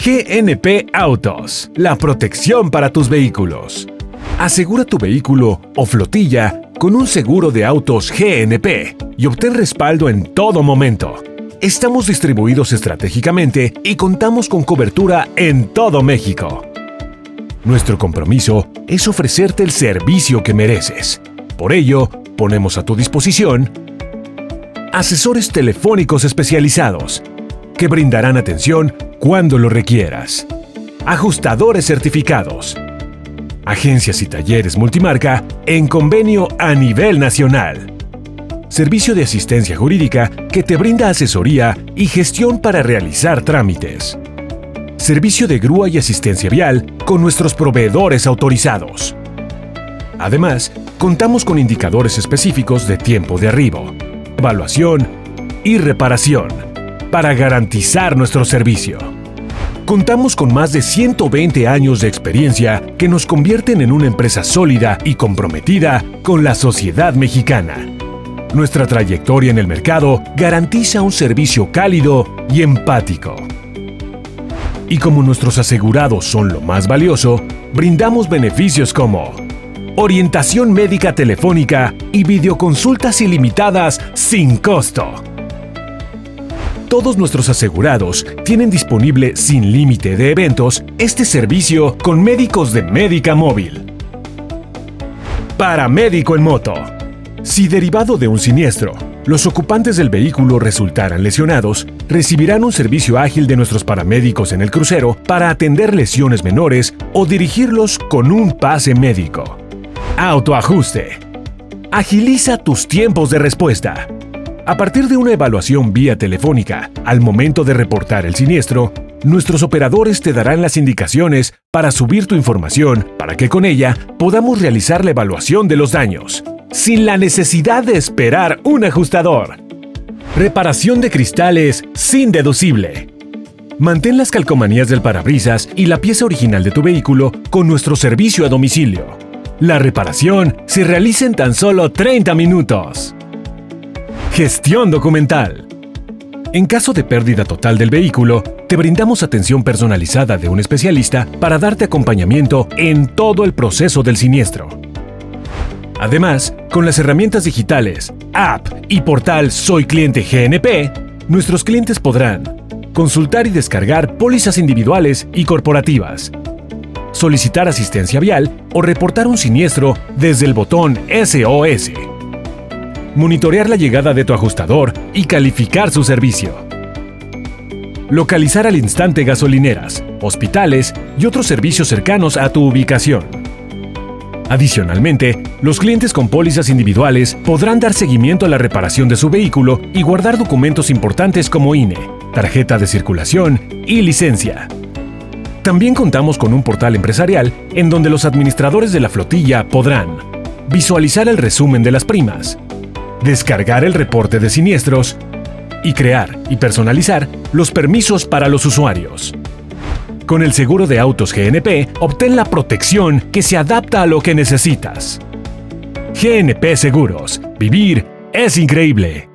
GNP Autos, la protección para tus vehículos. Asegura tu vehículo o flotilla con un seguro de autos GNP y obtén respaldo en todo momento. Estamos distribuidos estratégicamente y contamos con cobertura en todo México. Nuestro compromiso es ofrecerte el servicio que mereces. Por ello, ponemos a tu disposición asesores telefónicos especializados que brindarán atención cuando lo requieras. Ajustadores certificados. Agencias y talleres multimarca en convenio a nivel nacional. Servicio de asistencia jurídica que te brinda asesoría y gestión para realizar trámites. Servicio de grúa y asistencia vial con nuestros proveedores autorizados. Además, contamos con indicadores específicos de tiempo de arribo, evaluación y reparación para garantizar nuestro servicio. Contamos con más de 120 años de experiencia que nos convierten en una empresa sólida y comprometida con la sociedad mexicana. Nuestra trayectoria en el mercado garantiza un servicio cálido y empático. Y como nuestros asegurados son lo más valioso, brindamos beneficios como orientación médica telefónica y videoconsultas ilimitadas sin costo. Todos nuestros asegurados tienen disponible sin límite de eventos este servicio con médicos de Médica Móvil. Paramédico en moto. Si derivado de un siniestro, los ocupantes del vehículo resultaran lesionados, recibirán un servicio ágil de nuestros paramédicos en el crucero para atender lesiones menores o dirigirlos con un pase médico. Autoajuste. Agiliza tus tiempos de respuesta. A partir de una evaluación vía telefónica, al momento de reportar el siniestro, nuestros operadores te darán las indicaciones para subir tu información para que con ella podamos realizar la evaluación de los daños, sin la necesidad de esperar un ajustador. Reparación de cristales sin deducible. Mantén las calcomanías del parabrisas y la pieza original de tu vehículo con nuestro servicio a domicilio. La reparación se realiza en tan solo 30 minutos. Gestión documental. En caso de pérdida total del vehículo, te brindamos atención personalizada de un especialista para darte acompañamiento en todo el proceso del siniestro. Además, con las herramientas digitales, app y portal Soy Cliente GNP, nuestros clientes podrán consultar y descargar pólizas individuales y corporativas, solicitar asistencia vial o reportar un siniestro desde el botón SOS, monitorear la llegada de tu ajustador y calificar su servicio, localizar al instante gasolineras, hospitales y otros servicios cercanos a tu ubicación. Adicionalmente, los clientes con pólizas individuales podrán dar seguimiento a la reparación de su vehículo y guardar documentos importantes como INE, tarjeta de circulación y licencia. También contamos con un portal empresarial en donde los administradores de la flotilla podrán visualizar el resumen de las primas, descargar el reporte de siniestros y crear y personalizar los permisos para los usuarios. Con el seguro de autos GNP, obtén la protección que se adapta a lo que necesitas. GNP Seguros. Vivir es increíble.